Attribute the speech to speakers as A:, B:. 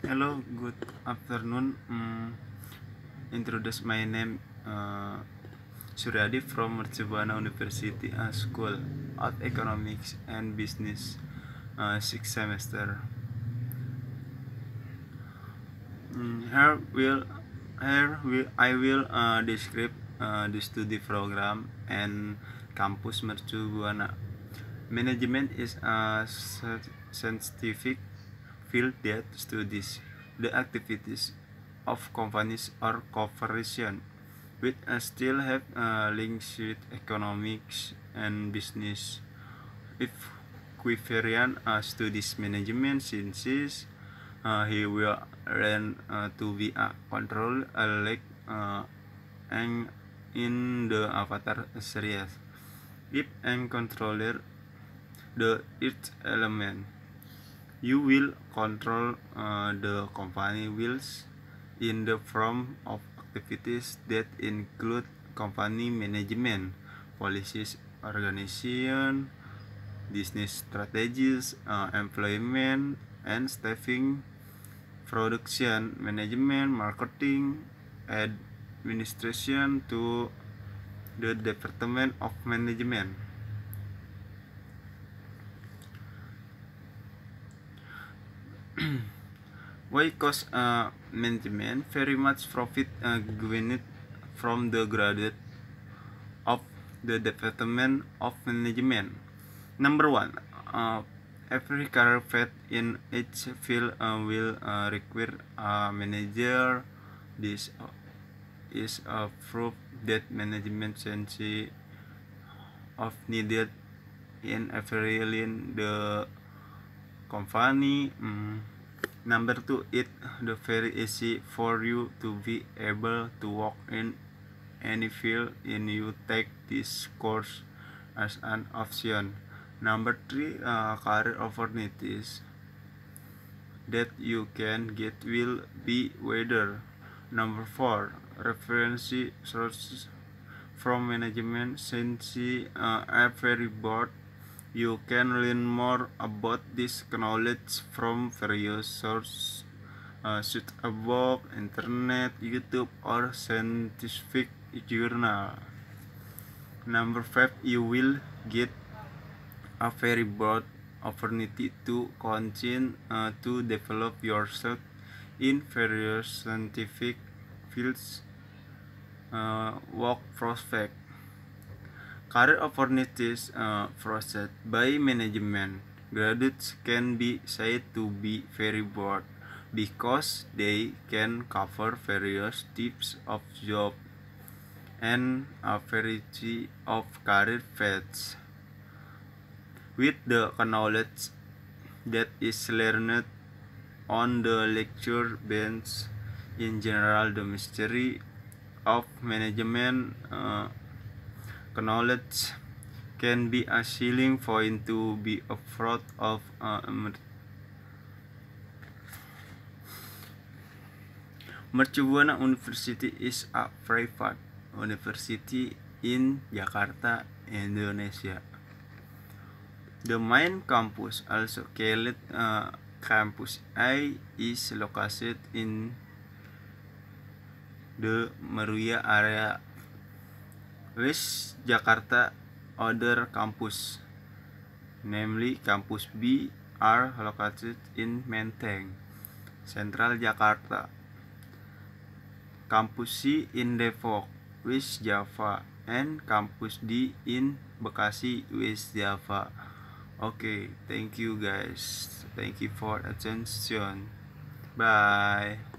A: Hello, good afternoon. Introduce my name Suryadi from Mercubuana University School of Economics and Business, sixth semester. Here I will describe the study program and campus Mercubuana. Management is a scientific field that studies the activities of companies or corporations, which still have links with economics and business. If Quiverian studies management sciences, he will learn to be a control like and in the Avatar series. If and controller the each element, you will control the company wheels in the form of activities that include company management, policies, organization, business strategies, employment and staffing, production management, marketing, administration to the department of management. Why cost management very much profit gained from the graduate of the department of management. Number one, every career path in each field will require a manager. This is a proof that management sense of needed in every line the company. Number two, it the very easy for you to be able to work in any field in you take this course as an option. Number three, career opportunities that you can get will be wider. Number four, reference sources from management since every board you can learn more about this knowledge from various sources such as book, internet, YouTube, or scientific journal. Number five, you will get a very broad opportunity to continue to develop yourself in various scientific fields. Work prospect. Career opportunities processed by management graduates can be said to be very broad because they can cover various types of job and a variety of career paths. With the knowledge that is learned on the lecture bench, in general, the mystery of management knowledge can be a selling point to be afraid of Mercubuana University is a private university in Jakarta, Indonesia. The main campus, also called Campus A, is located in the Meruya area. West Jakarta other campus, namely Campus B, are located in Menteng, Central Jakarta. Campus C in Depok, West Java, and Campus D in Bekasi, West Java. Okay, thank you guys. Thank you for attention. Bye.